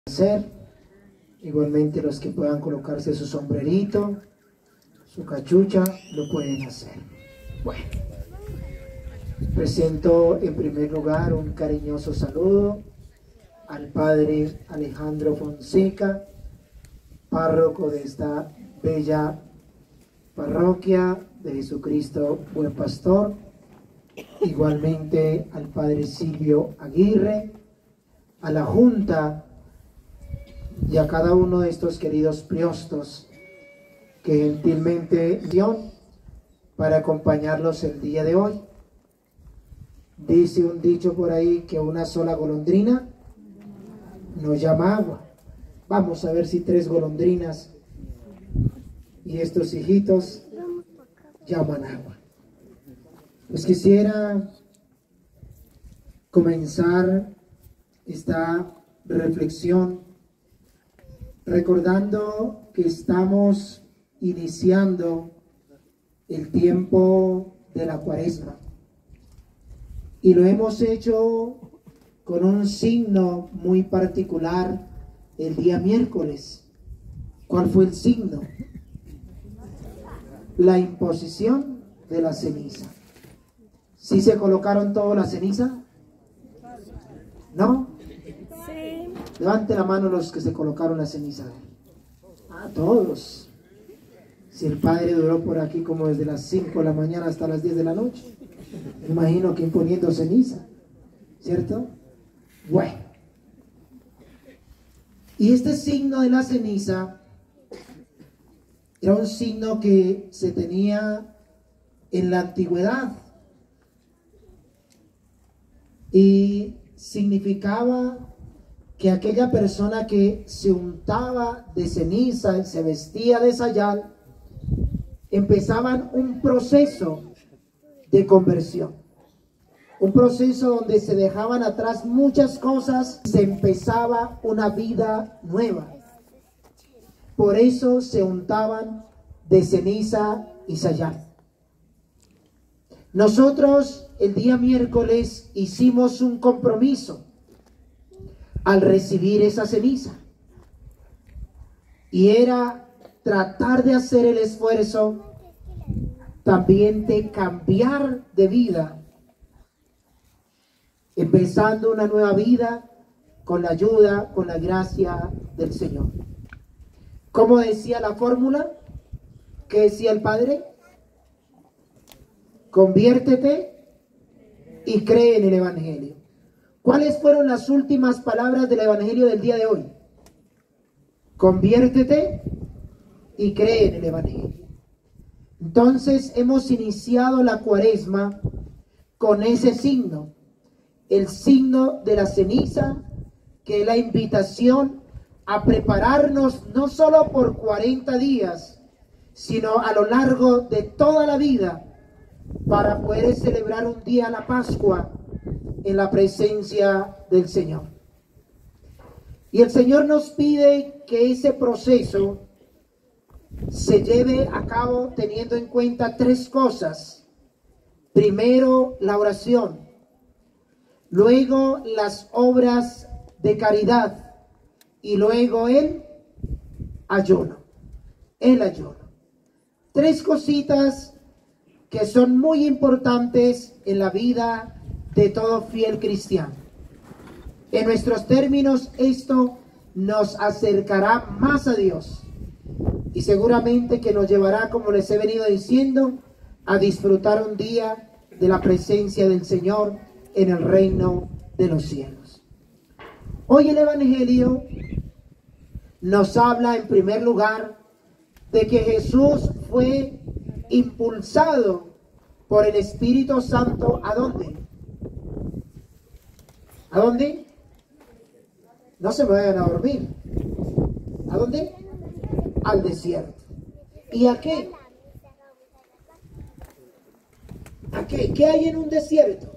hacer. Igualmente los que puedan colocarse su sombrerito, su cachucha, lo pueden hacer. Bueno, presento en primer lugar un cariñoso saludo al Padre Alejandro Fonseca, párroco de esta bella parroquia de Jesucristo Buen Pastor. Igualmente al Padre Silvio Aguirre, a la Junta y a cada uno de estos queridos priostos que gentilmente dio para acompañarlos el día de hoy. Dice un dicho por ahí que una sola golondrina no llama agua. Vamos a ver si 3 golondrinas y estos hijitos llaman agua. Pues quisiera comenzar esta reflexión recordando que estamos iniciando el tiempo de la Cuaresma y lo hemos hecho con un signo muy particular el día miércoles. ¿Cuál fue el signo? La imposición de la ceniza. ¿Sí se colocaron todos la ceniza? ¿No? Sí. Levante la mano los que se colocaron la ceniza. Ah, todos. Si el Padre duró por aquí como desde las 5 de la mañana hasta las 10 de la noche. Me imagino que imponiendo ceniza. ¿Cierto? Bueno. Y este signo de la ceniza era un signo que se tenía en la antigüedad. Y significaba que aquella persona que se untaba de ceniza y se vestía de sayal, empezaban un proceso de conversión. Un proceso donde se dejaban atrás muchas cosas, se empezaba una vida nueva. Por eso se untaban de ceniza y sayal. Nosotros el día miércoles hicimos un compromiso al recibir esa ceniza. Y era tratar de hacer el esfuerzo también de cambiar de vida, empezando una nueva vida con la ayuda, con la gracia del Señor. ¿Cómo decía la fórmula? ¿Qué decía el Padre? Conviértete y cree en el Evangelio. ¿Cuáles fueron las últimas palabras del Evangelio del día de hoy? Conviértete y cree en el Evangelio. Entonces hemos iniciado la Cuaresma con ese signo, el signo de la ceniza, que es la invitación a prepararnos no solo por 40 días, sino a lo largo de toda la vida, para poder celebrar un día la Pascua en la presencia del Señor. Y el Señor nos pide que ese proceso se lleve a cabo teniendo en cuenta 3 cosas. Primero, la oración. Luego, las obras de caridad. Y luego, el ayuno. El ayuno. 3 cositas que son muy importantes en la vida de todo fiel cristiano. En nuestros términos, esto nos acercará más a Dios y seguramente que nos llevará, como les he venido diciendo, a disfrutar un día de la presencia del Señor en el reino de los cielos. Hoy el Evangelio nos habla en primer lugar de que Jesús fue impulsado por el Espíritu Santo. ¿A dónde? ¿A dónde? No se me vayan a dormir. ¿A dónde? Al desierto. ¿Y a qué? ¿A qué? ¿Qué hay en un desierto?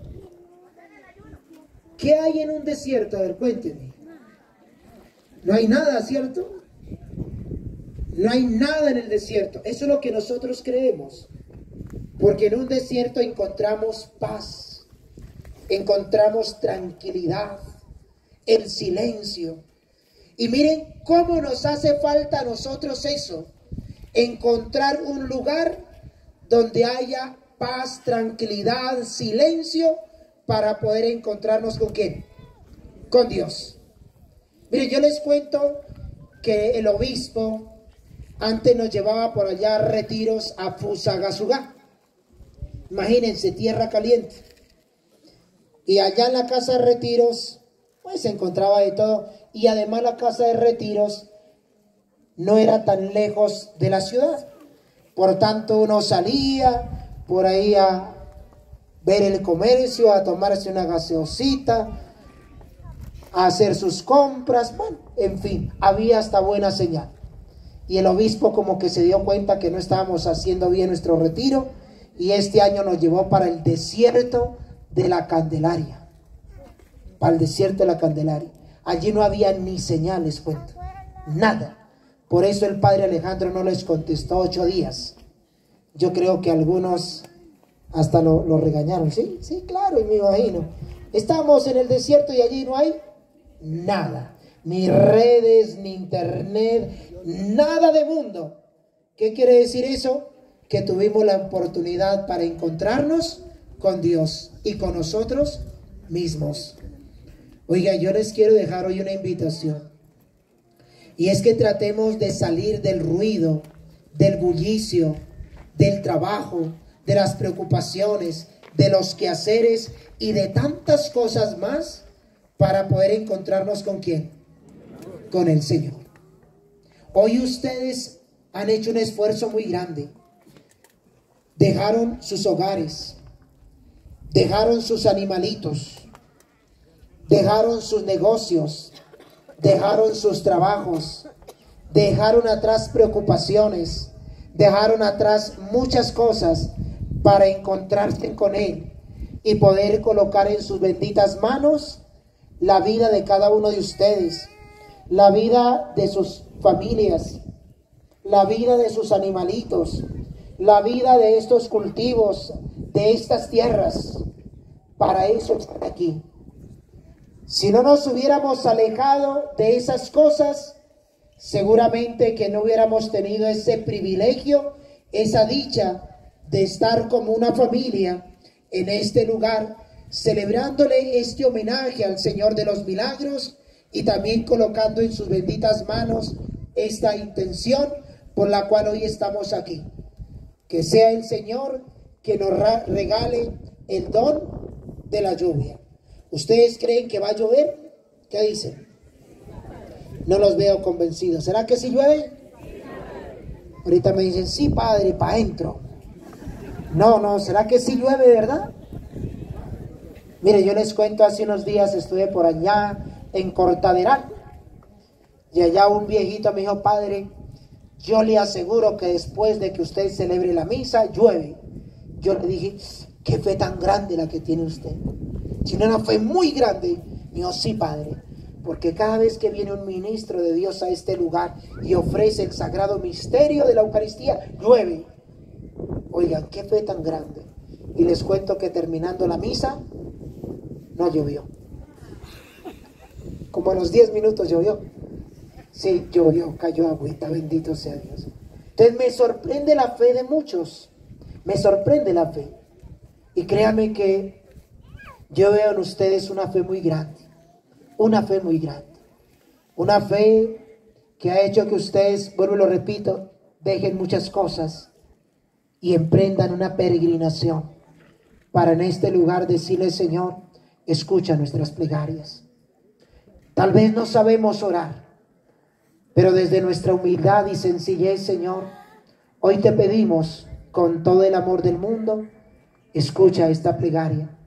¿Qué hay en un desierto? A ver, cuéntenme. No hay nada, ¿cierto? No hay nada en el desierto. Eso es lo que nosotros creemos. Porque en un desierto encontramos paz, encontramos tranquilidad, el silencio. Y miren cómo nos hace falta a nosotros eso, encontrar un lugar donde haya paz, tranquilidad, silencio, para poder encontrarnos ¿con quién? Con Dios. Miren, yo les cuento que el obispo antes nos llevaba por allá a retiros a Fusagasugá. Imagínense, tierra caliente. Y allá en la casa de retiros, pues se encontraba de todo. Y además la casa de retiros no era tan lejos de la ciudad. Por tanto, uno salía por ahí a ver el comercio, a tomarse una gaseosita, a hacer sus compras. Bueno, en fin, había hasta buena señal. Y el obispo como que se dio cuenta que no estábamos haciendo bien nuestro retiro, y este año nos llevó para el desierto de la Candelaria. Para el desierto de la Candelaria. Allí no había ni señales, cuento. Nada. Por eso el padre Alejandro no les contestó 8 días. Yo creo que algunos hasta lo regañaron. Sí, sí, claro, y me imagino. Estamos en el desierto y allí no hay nada. Ni redes, ni internet, nada de mundo. ¿Qué quiere decir eso? Que tuvimos la oportunidad para encontrarnos con Dios y con nosotros mismos. Oiga, yo les quiero dejar hoy una invitación. Y es que tratemos de salir del ruido, del bullicio, del trabajo, de las preocupaciones, de los quehaceres y de tantas cosas más para poder encontrarnos ¿con quién? Con el Señor. Hoy ustedes han hecho un esfuerzo muy grande. Dejaron sus hogares, dejaron sus animalitos, dejaron sus negocios, dejaron sus trabajos, dejaron atrás preocupaciones, dejaron atrás muchas cosas para encontrarse con Él y poder colocar en sus benditas manos la vida de cada uno de ustedes, la vida de sus familias, la vida de sus animalitos, la vida de estos cultivos, de estas tierras. Para eso están aquí. Si no nos hubiéramos alejado de esas cosas, seguramente que no hubiéramos tenido ese privilegio, esa dicha de estar como una familia en este lugar, celebrándole este homenaje al Señor de los Milagros y también colocando en sus benditas manos esta intención por la cual hoy estamos aquí. Que sea el Señor que nos regale el don de la lluvia. ¿Ustedes creen que va a llover? ¿Qué dicen? No los veo convencidos. ¿Será que sí llueve? Ahorita me dicen, sí, padre, para adentro. No, ¿será que sí llueve, verdad? Mire, yo les cuento, hace unos días estuve por allá en Cortaderal. Y allá un viejito me dijo, padre, yo le aseguro que después de que usted celebre la misa, llueve. Yo le dije, qué fe tan grande la que tiene usted. Tiene una fe muy grande. Me dijo, sí, padre, porque cada vez que viene un ministro de Dios a este lugar y ofrece el sagrado misterio de la Eucaristía, llueve. Oigan, qué fe tan grande. Y les cuento que terminando la misa, no llovió. Como a los 10 minutos llovió. Sí, llovió, cayó agüita, bendito sea Dios. Entonces me sorprende la fe de muchos. Me sorprende la fe. Y créanme que yo veo en ustedes una fe muy grande. Una fe muy grande. Una fe que ha hecho que ustedes, vuelvo y lo repito, dejen muchas cosas y emprendan una peregrinación para en este lugar decirle, Señor, escucha nuestras plegarias. Tal vez no sabemos orar, pero desde nuestra humildad y sencillez, Señor, hoy te pedimos con todo el amor del mundo, escucha esta plegaria.